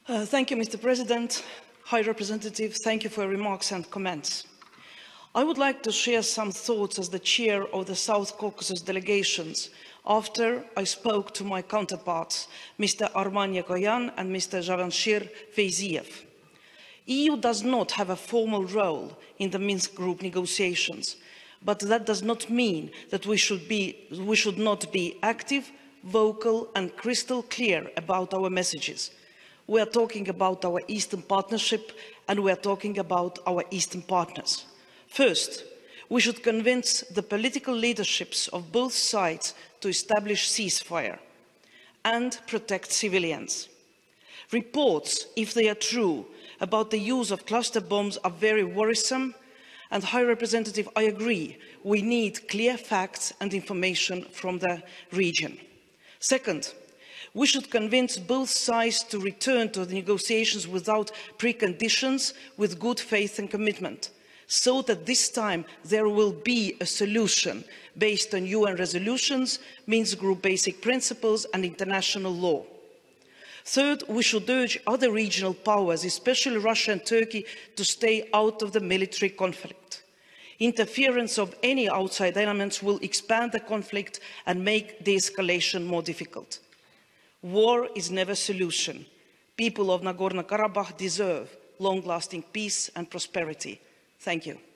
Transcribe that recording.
Thank you, Mr. President. High Representative, thank you for your remarks and comments. I would like to share some thoughts as the chair of the South Caucasus delegations after I spoke to my counterparts, Mr. Arman Yagoyan and Mr. Javanshir Feyziev. EU does not have a formal role in the Minsk Group negotiations, but that does not mean that we should not be active, vocal and crystal clear about our messages. We are talking about our Eastern Partnership and we are talking about our Eastern partners. First, we should convince the political leaderships of both sides to establish ceasefire and protect civilians. Reports, if they are true, about the use of cluster bombs are very worrisome, and High Representative, I agree, we need clear facts and information from the region. Second, we should convince both sides to return to the negotiations without preconditions, with good faith and commitment, so that this time there will be a solution based on UN resolutions, Minsk Group basic principles and international law. Third, we should urge other regional powers, especially Russia and Turkey, to stay out of the military conflict. Interference of any outside elements will expand the conflict and make de-escalation more difficult. War is never a solution. People of Nagorno-Karabakh deserve long-lasting peace and prosperity. Thank you.